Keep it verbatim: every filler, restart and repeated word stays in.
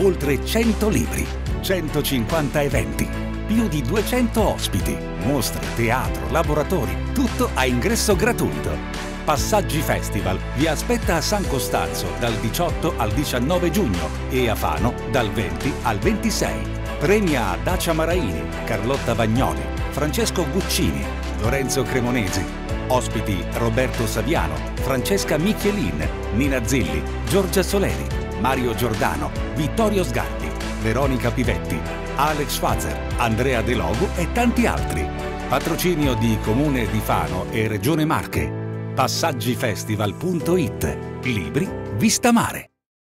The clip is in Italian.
oltre cento libri, centocinquanta eventi, più di duecento ospiti, mostre, teatro, laboratori, tutto a ingresso gratuito. Passaggi Festival vi aspetta a San Costanzo dal diciotto al diciannove giugno e a Fano dal venti al ventisei. Premia Dacia Maraini, Carlotta Vagnoli, Francesco Guccini, Lorenzo Cremonesi. Ospiti Roberto Saviano, Francesca Michelin, Nina Zilli, Giorgia Soleri, Mario Giordano, Vittorio Sgarbi, Veronica Pivetti, Alex Fazer, Andrea De Logo e tanti altri. Patrocinio di Comune di Fano e Regione Marche. Passaggi festival punto it. Libri Vista Mare.